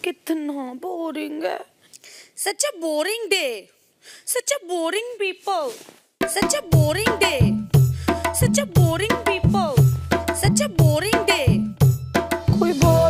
कितना बोरिंग है। Such a boring day. Such a boring people. Such a boring day. Such a boring people. Such a boring day. कोई